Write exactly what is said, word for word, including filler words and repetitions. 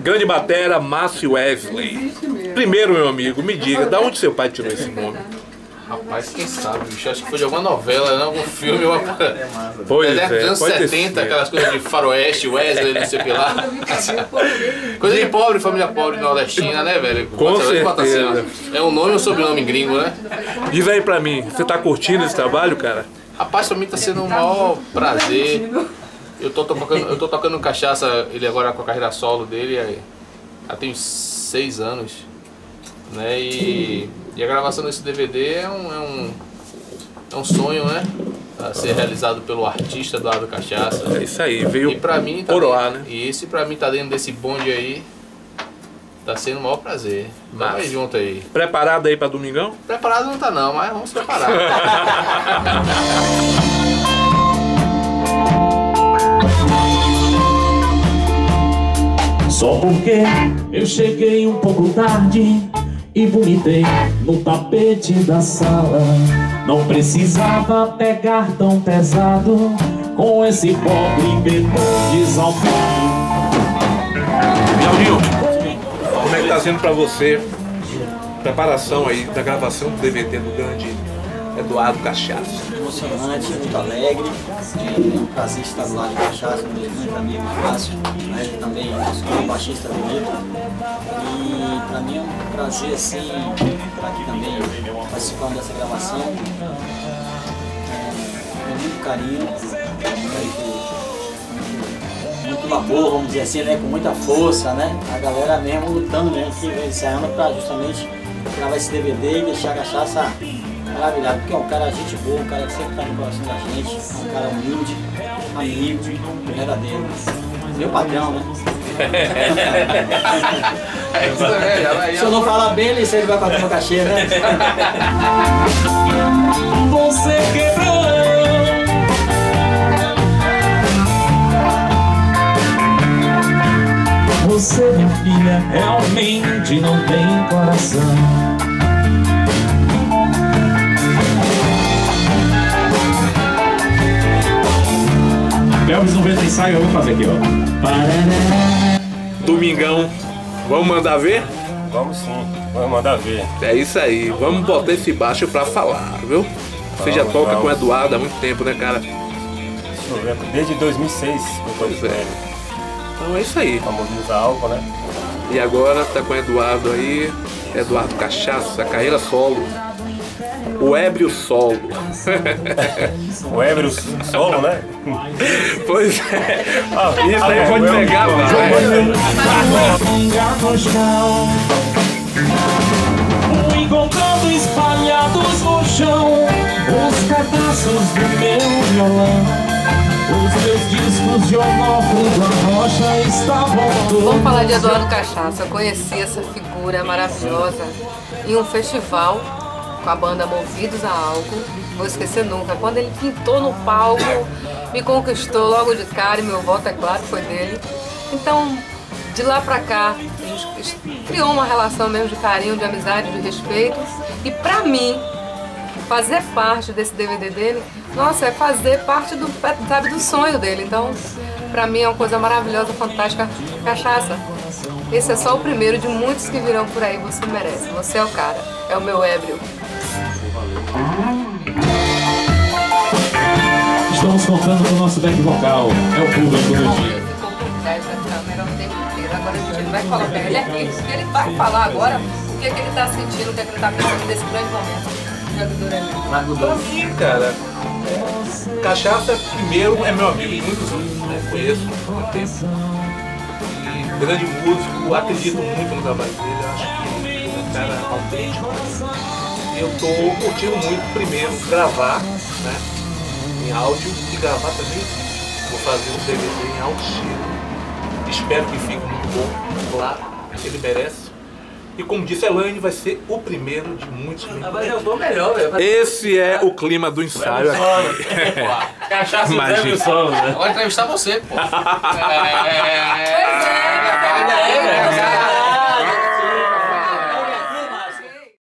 Grande batera, Márcio Wesley. Primeiro, meu amigo, me diga, da onde seu pai tirou esse nome? Rapaz, quem sabe, bicho? Acho que foi de alguma novela, né? Algum filme, uma... Pois é, é, anos setenta, aquelas coisas de faroeste, Wesley, não sei o que lá. Coisa de pobre, família pobre nordestina, né, velho? Com bota, certeza. bota assim, é um nome ou um sobrenome gringo, né? Diz aí pra mim, você tá curtindo esse trabalho, cara? Rapaz, pra mim tá sendo um maior prazer. Eu tô tocando, eu tô tocando cachaça, ele agora com a carreira solo dele, aí, já tem seis anos, né? E, e a gravação desse D V D é um, é um, é um sonho, né? A ser realizado pelo artista Eduardo Cachaça. É isso aí, veio e pra mim tá coroar, dentro, né? E esse pra mim tá dentro desse bonde aí, tá sendo o maior prazer. Vamos aí junto aí. Preparado aí pra domingão? Preparado não tá não, mas vamos se preparar. Só porque eu cheguei um pouco tarde e vomitei no tapete da sala. Não precisava pegar tão pesado com esse pobre bebê desalmado. Claudinho, como é que tá sendo pra você a preparação aí da gravação do D V D do grande Eduardo Cachaça? Emocionante, muito alegre, é um prazer estar do lado de Cachaça, meu grande amigo Márcio, né, que também sou o baixista do livro. E para mim é um prazer assim, estar aqui também participando dessa gravação, é, com muito carinho, muito, muito labor, vamos dizer assim, né, com muita força, né, a galera mesmo lutando mesmo, que vem ensaiando para justamente gravar esse D V D e deixar a Cachaça maravilhado, porque é um cara gente boa, um cara que sempre está no coração da gente, é um cara humilde, amigo, verdadeiro. Meu patrão, né? Se eu não falar bem, ele sei ele vai cortar meu cachê, né? Você quebrou. Você, minha filha, realmente não tem coração. Elvis noventa ensaio, eu vou fazer aqui, ó. Domingão, vamos mandar ver? Vamos sim, vamos mandar ver. É isso aí, vamos botar esse baixo pra falar, viu? Você já Vamos, toca vamos. com o Eduardo há muito tempo, né, cara? Deixa eu ver, desde dois mil e seis que eu tô Pois com é. ele. Então é isso aí. Famoso álcool, né? E agora tá com o Eduardo aí, Eduardo Cachaça, carreira solo. O ébrio solo. O ébrio solo, né? Pois é. Ah, Isso aí ah, pode o pegar, ébrio- Fui encontrando espalhados no chão os pedaços do meu violão. Os meus discos de onófilo da rocha estavam todos. Vamos falar de Eduardo Cachaça. Eu conheci essa figura maravilhosa em um festival com a banda Movidos a Álcool. Vou esquecer nunca. Quando ele pintou no palco, me conquistou logo de cara e meu voto, é claro, foi dele. Então, de lá pra cá, a gente criou uma relação mesmo de carinho, de amizade, de respeito. E pra mim, fazer parte desse D V D dele, nossa, é fazer parte do, sabe, do sonho dele. Então, pra mim é uma coisa maravilhosa, fantástica. Cachaça, esse é só o primeiro de muitos que virão por aí. Você merece, você é o cara, é o meu ébrio. Estamos contando com o nosso back vocal, é o público do dia. Ficou por trás da câmera o tempo inteiro. Agora a gente vai colocar ele aqui, ele vai falar agora o que, é que ele está sentindo, o que, é que ele está pensando nesse grande momento. Pra mim, cara, é, Cachaça primeiro é meu amigo de muitos anos, né? Conheço há muito tempo. E grande músico, acredito muito no trabalho dele, acho que ele é um cara autêntico. E eu tô curtindo muito primeiro gravar, né? Em áudio e gravar também. Vou fazer um D V D em alto estilo. Espero que fique muito bom, claro, ele merece. E como disse a Elaine, vai ser o primeiro de muitos que vem. Mas eu vou melhor, velho. Esse é o clima do ensaio aqui. Cachaça e Imagina. ébrio solo, né? Vou entrevistar você, pô. É... Pois é,